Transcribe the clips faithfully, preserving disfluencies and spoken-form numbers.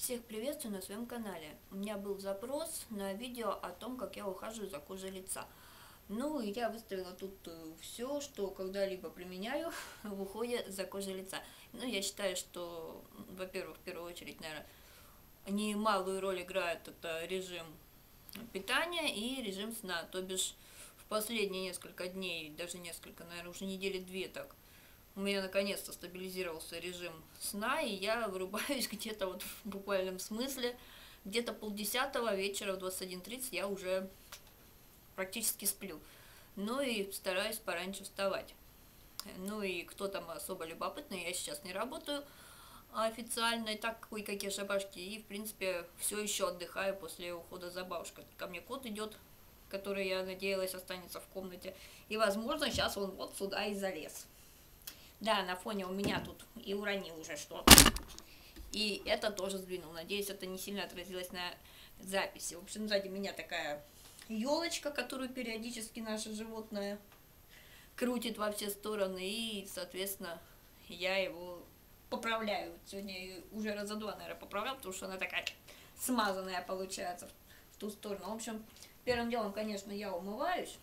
Всех приветствую на своем канале. У меня был запрос на видео о том, как я ухаживаю за кожей лица. Ну и я выставила тут все, что когда-либо применяю в уходе за кожей лица. Ну, я считаю, что, во-первых, в первую очередь, наверное, немалую роль играет это режим питания и режим сна. То бишь, в последние несколько дней, даже несколько, наверное, уже недели две так, у меня наконец-то стабилизировался режим сна, и я вырубаюсь где-то вот в буквальном смысле, где-то полдесятого вечера в двадцать один тридцать я уже практически сплю. Ну и стараюсь пораньше вставать. Ну и кто там особо любопытный, я сейчас не работаю официально, и так кое-какие шабашки, и в принципе все еще отдыхаю после ухода за бабушкой. Ко мне кот идет, который, я надеялась, останется в комнате, и возможно сейчас он вот сюда и залез. Да, на фоне у меня тут и уронил уже что-то. И это тоже сдвинул. Надеюсь, это не сильно отразилось на записи. В общем, сзади меня такая елочка, которую периодически наше животное крутит во все стороны. И, соответственно, я его поправляю. Сегодня уже раза два, наверное, поправляю, потому что она такая смазанная получается в ту сторону. В общем, первым делом, конечно, я умываюсь.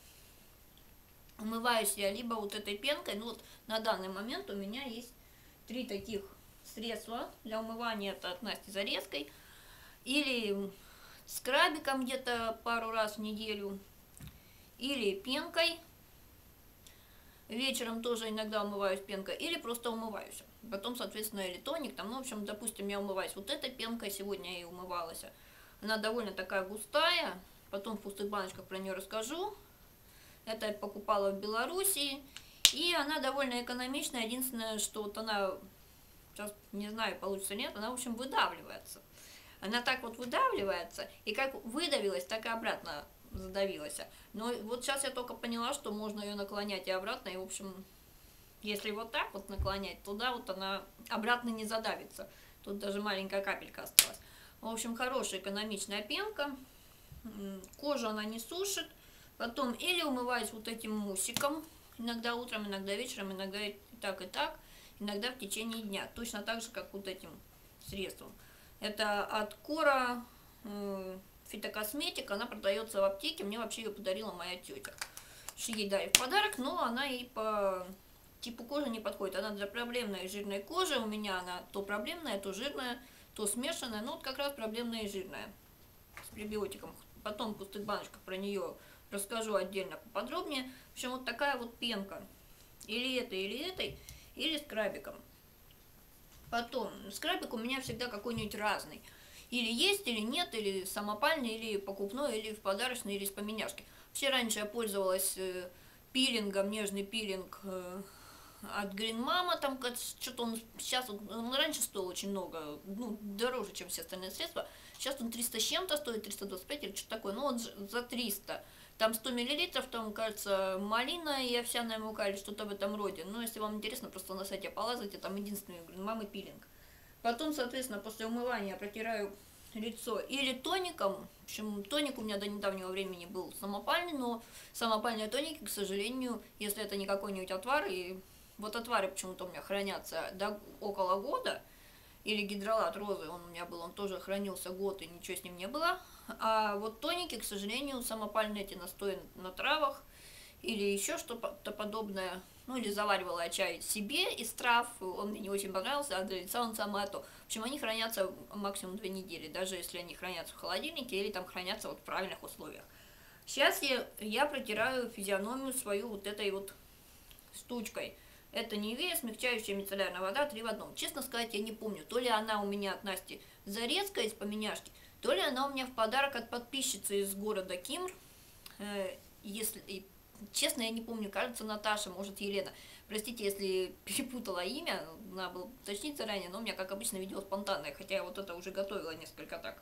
Умываюсь я либо вот этой пенкой, ну вот на данный момент у меня есть три таких средства для умывания, это от Насти Зарезской, или скрабиком где-то пару раз в неделю, или пенкой, вечером тоже иногда умываюсь пенкой, или просто умываюсь, потом, соответственно, или тоник, там, ну, в общем, допустим, я умываюсь вот этой пенкой, сегодня я и умывалась, она довольно такая густая, потом в пустых баночках про нее расскажу. Это я покупала в Белоруссии, и она довольно экономичная. Единственное, что вот она, сейчас не знаю, получится нет, она, в общем, выдавливается. Она так вот выдавливается, и как выдавилась, так и обратно задавилась. Но вот сейчас я только поняла, что можно ее наклонять и обратно, и, в общем, если вот так вот наклонять, туда вот она обратно не задавится. Тут даже маленькая капелька осталась. В общем, хорошая экономичная пенка. Кожу она не сушит. Потом или умываюсь вот этим мусиком, иногда утром, иногда вечером, иногда и так, и так, иногда в течение дня. Точно так же, как вот этим средством. Это от Кора э, фитокосметика, она продается в аптеке, мне вообще ее подарила моя тетя. Ей дали в подарок, но она ей по типу кожи не подходит. Она для проблемной и жирной кожи, у меня она то проблемная, то жирная, то смешанная, но вот как раз проблемная и жирная, с пребиотиком. Потом в пустых баночках про нее расскажу отдельно поподробнее. В общем, вот такая вот пенка. Или этой, или этой, или скрабиком. Потом, скрабик у меня всегда какой-нибудь разный. Или есть, или нет, или самопальный, или покупной, или в подарочный, или с поменяшки. Вообще раньше я пользовалась э, пилингом, нежный пилинг э, от Green Mama, там что-то он сейчас, он раньше стоил очень много, ну, дороже, чем все остальные средства. Сейчас он триста с чем-то стоит, триста двадцать пять или что-то такое, ну, вот за триста. Там сто миллилитров, там, кажется, малина и овсяная мука или что-то в этом роде. Но если вам интересно, просто на сайте полазайте, там единственный Green Mama пилинг. Потом, соответственно, после умывания протираю лицо или тоником. В общем, тоник у меня до недавнего времени был самопальный, но самопальные тоники, к сожалению, если это не какой-нибудь отвар, и вот отвары почему-то у меня хранятся до около года, или гидролат розы, он у меня был, он тоже хранился год, и ничего с ним не было. А вот тоники, к сожалению, самопальные эти настои на травах, или еще что-то подобное, ну или заваривала я чай себе из трав, он мне не очень понравился, а для лица он самое то. В общем, они хранятся максимум две недели, даже если они хранятся в холодильнике или там хранятся вот в правильных условиях. Сейчас я, я протираю физиономию свою вот этой вот штучкой. Это Нивея, смягчающая мицеллярная вода, три в одном. Честно сказать, я не помню, то ли она у меня от Насти Зарезской из поменяшки, то ли она у меня в подарок от подписчицы из города Кимр. Э, если, честно, я не помню, кажется, Наташа, может, Елена. Простите, если перепутала имя, надо было уточнить заранее, но у меня, как обычно, видео спонтанное, хотя я вот это уже готовила несколько так.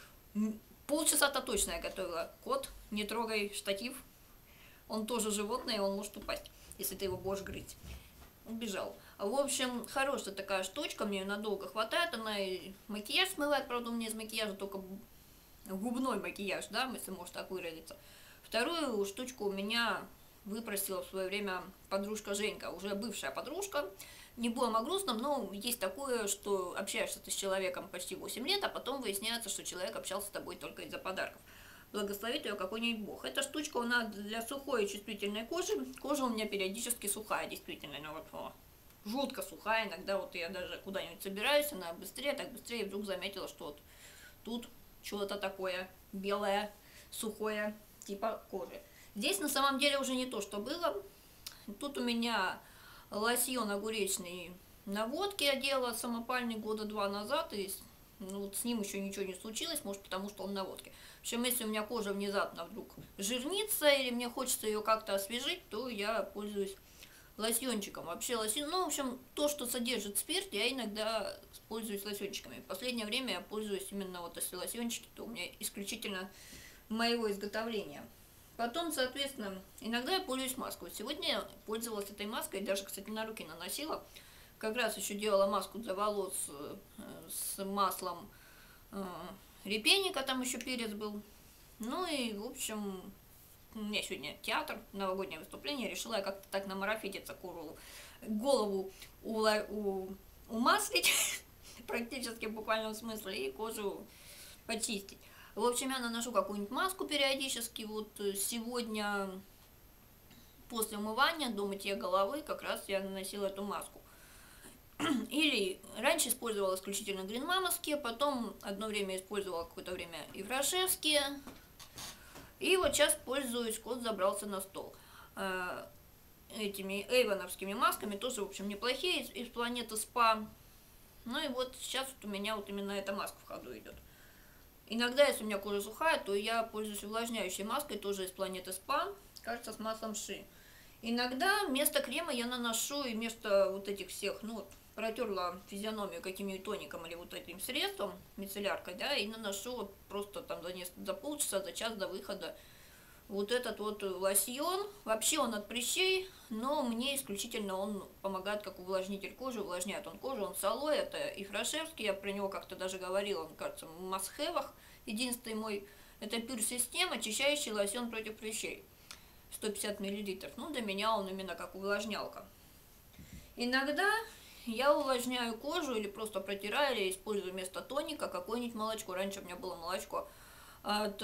Полчаса-то точно я готовила. Кот, не трогай штатив, он тоже животное, он может упасть, если ты его будешь грызть. Убежал. В общем, хорошая такая штучка, мне ее надолго хватает, она и макияж смывает, правда, у меня из макияжа только губной макияж, да, если может так выразиться. Вторую штучку у меня выпросила в свое время подружка Женька, уже бывшая подружка, Не будем о грустном, но есть такое, что общаешься ты с человеком почти восемь лет, а потом выясняется, что человек общался с тобой только из-за подарков. Благословит ее какой-нибудь бог. Эта штучка у нас для сухой и чувствительной кожи. Кожа у меня периодически сухая, действительно. Ну, вот, о, жутко сухая. Иногда вот я даже куда-нибудь собираюсь, она быстрее, так быстрее, и вдруг заметила, что вот тут что-то такое белое, сухое, типа кожи. Здесь на самом деле уже не то, что было. Тут у меня лосьон огуречный на водке я делала самопальный года два назад, и ну, вот с ним еще ничего не случилось, может потому что он на водке. В общем, если у меня кожа внезапно вдруг жирнится, или мне хочется ее как-то освежить, то я пользуюсь лосьончиком. Вообще лосьон, ну, в общем, то, что содержит спирт, я иногда пользуюсь лосьончиками. В последнее время я пользуюсь именно вот если лосьончики, то у меня исключительно моего изготовления. Потом, соответственно, иногда я пользуюсь маской. Вот сегодня я пользовалась этой маской, даже, кстати, на руки наносила. Как раз еще делала маску для волос с маслом репейника, там еще перец был. Ну и, в общем, у меня сегодня театр, новогоднее выступление. Решила я как-то так намарафетиться, кожу, голову ула, у, умаслить, практически в буквальном смысле, и кожу почистить. В общем, я наношу какую-нибудь маску периодически. Вот сегодня после умывания, до мытья головы, как раз я наносила эту маску. Или раньше использовала исключительно Green Mamaские, потом одно время использовала какое-то время Иврашевские. И вот сейчас пользуюсь, кот забрался на стол. Этими эйвоновскими масками, тоже, в общем, неплохие, из, из планеты спа. Ну и вот сейчас вот у меня вот именно эта маска в ходу идет. Иногда, если у меня кожа сухая, то я пользуюсь увлажняющей маской, тоже из планеты спа, кажется, с маслом ши. Иногда вместо крема я наношу, и вместо вот этих всех, ну, вот, протерла физиономию каким-нибудь тоником или вот этим средством, мицелляркой, да, и наношу вот просто там за, несколько, за полчаса, за час до выхода вот этот вот лосьон. Вообще он от прыщей, но мне исключительно он помогает как увлажнитель кожи, увлажняет он кожу, он с алоэ, это Ифрашевский, я про него как-то даже говорила, он, кажется, в Масхевах, единственный мой, это Pure System, очищающий лосьон против прыщей, сто пятьдесят миллилитров, ну для меня он именно как увлажнялка. Иногда я увлажняю кожу или просто протираю, или использую вместо тоника какое-нибудь молочко, раньше у меня было молочко от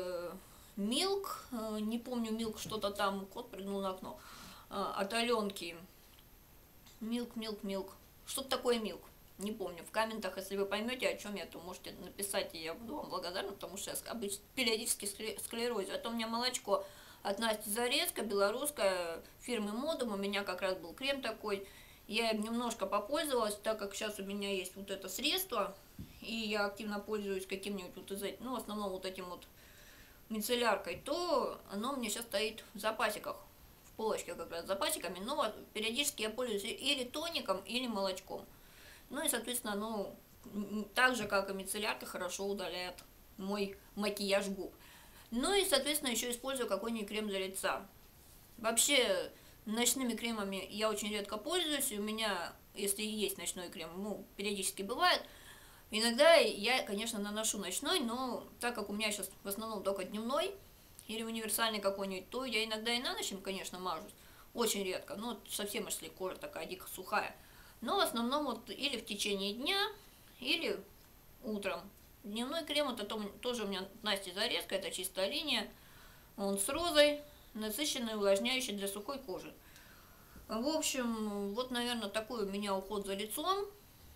Милк, не помню, Милк что-то там, кот прыгнул на окно, от Аленки. Милк, Милк, Милк. Что-то такое Милк, не помню. В комментах, если вы поймете, о чем я, то можете написать, и я буду вам благодарна, потому что я обычно периодически склерозю. Это у меня молочко от Насти Зарецко, белорусская, фирмы Модум. У меня как раз был крем такой. Я им немножко попользовалась, так как сейчас у меня есть вот это средство, и я активно пользуюсь каким-нибудь вот из этих, ну, в основном вот этим вот мицелляркой, то оно мне сейчас стоит в запасиках, в полочке как раз с запасиками, но вот периодически я пользуюсь или тоником, или молочком. Ну и, соответственно, оно так же, как и мицеллярка, хорошо удаляет мой макияж губ. Ну и, соответственно, еще использую какой-нибудь крем для лица. Вообще, ночными кремами я очень редко пользуюсь, и у меня, если есть ночной крем, ну, периодически бывает. Иногда я, конечно, наношу ночной, но так как у меня сейчас в основном только дневной или универсальный какой-нибудь, то я иногда и на ночь им, конечно, мажусь. Очень редко, ну, совсем если кожа такая дико сухая. Но в основном вот или в течение дня, или утром. Дневной крем, это тоже у меня Настя Зарецко, это чистая линия. Он с розой, насыщенный, увлажняющий для сухой кожи. В общем, вот, наверное, такой у меня уход за лицом.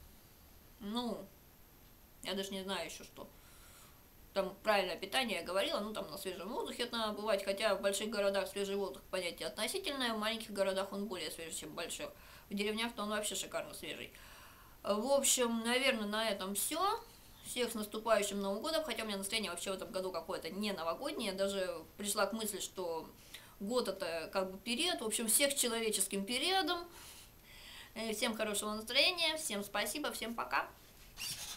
Ну, я даже не знаю еще что. Там правильное питание я говорила, ну там на свежем воздухе это надо бывать, хотя в больших городах свежий воздух понятие относительное, в маленьких городах он более свежий, чем в больших. В деревнях-то он вообще шикарно свежий. В общем, наверное, на этом все. Всех с наступающим Новым годом, хотя у меня настроение вообще в этом году какое-то не новогоднее, я даже пришла к мысли, что год это как бы период, в общем, всех с человеческим периодом. Всем хорошего настроения, всем спасибо, всем пока.